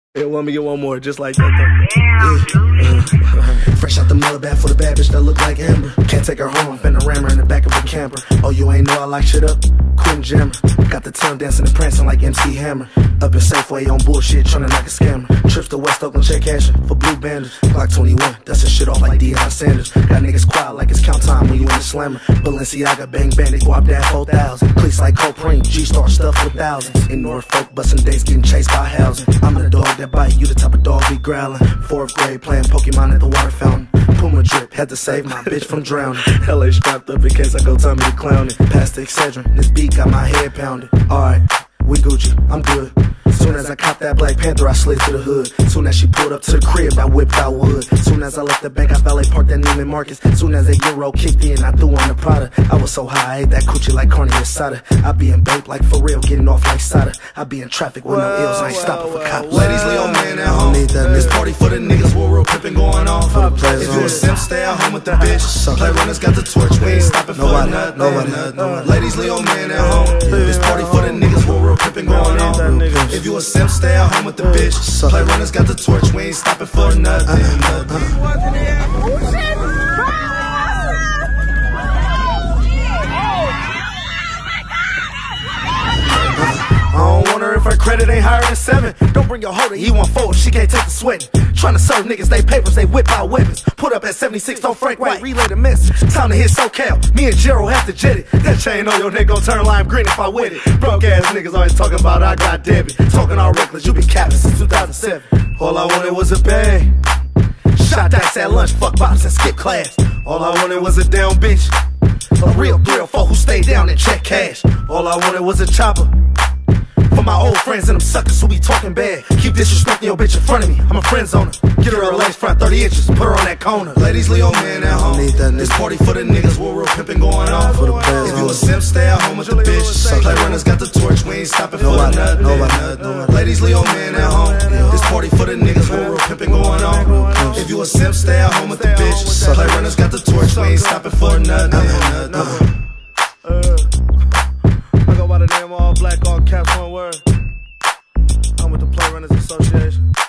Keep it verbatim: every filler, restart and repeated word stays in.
Yeah, want me to get one more, just like that though. Yeah. Fresh out the mother bag for the bad bitch that look like Amber. Can't take her home, I'm finna ram her in the back of a camper. Oh, you ain't know I like shit up? Quentin Jammer. Got the tongue dancing and prancing like M C Hammer. Up in Safeway on bullshit, tryna knock a scammer. Trips to West Oakland, check cashing for blue banders. Glock twenty-one, that's the shit off like Deion Sanders. Got niggas quiet like it's count time when you in the slammer. Balenciaga, bang bang, they guap that four thousand. Cleats like Coprine, G-Star stuff with thousands. In Norfolk, bustin' days getting chased by housing. I'm the dog that bite, you the type of dog be growling. Fourth grade playing Pokemon at the water fountain. Puma drip, had to save my bitch from drowning. L A strapped up in case I go Tommy the Clownin'. Past the Excedrin, this beat got my head pounded. Alright, we Gucci, I'm good. Soon as I cop that Black Panther, I slid to the hood. Soon as she pulled up to the crib, I whipped out wood. Soon as I left the bank, I valet parked that Neiman Marcus. Soon as that Euro kicked in, I threw on the Prada. I was so high, I ate that coochie like carne asada. I be in babe like for real, getting off like Sada. I be in traffic with no ills, I ain't stopping for cops. Ladies, Leo man at home. This party for the niggas, with real pimpin' going on. If you a simp, stay at home with the bitch. Play runners got the torch, we ain't stopping for nothing. Nobody. Ladies, Leo man at home. This party for the niggas, with real pimpin' going on. If you a simp, stay at home with the bitch. Play runners got the torch, we ain't stopping for nothing. I don't want her if her credit ain't higher than seven. Don't bring your holder, he want four, she can't take the sweating. Tryna serve niggas they papers, they whip out weapons. Put up at seventy-six on Frank White, relay the message. Time to hit SoCal, me and Gerald have to jet it. That chain on your neck gon' turn lime green if I with it. Broke ass niggas always talking about I got debit. Talking all reckless, you been capping since two thousand seven. All I wanted was a bag. Shot dice at lunch, fuck bops and skip class. All I wanted was a down bitch. A real three oh four who stayed down and check cash. All I wanted was a chopper. For my old friends and them suckers who be talking bad. Keep disrespecting your bitch in front of me, I'm a friend zoner. Get her a lace front, thirty inches, put her on that corner. Ladies, Leo man at home. This party for the niggas, with real pimpin' going on. If you a simp, stay at home with the bitch. Play runners got the torch, we ain't stopping for nothing. Ladies, Leo man at home. This party for the niggas, with real pimpin' going on. If you a simp, stay at home with the bitch. Play runners got the torch, we ain't stopping for nothing. I go by the name All Black, all caps, one word. I'm with the Play Runners Association.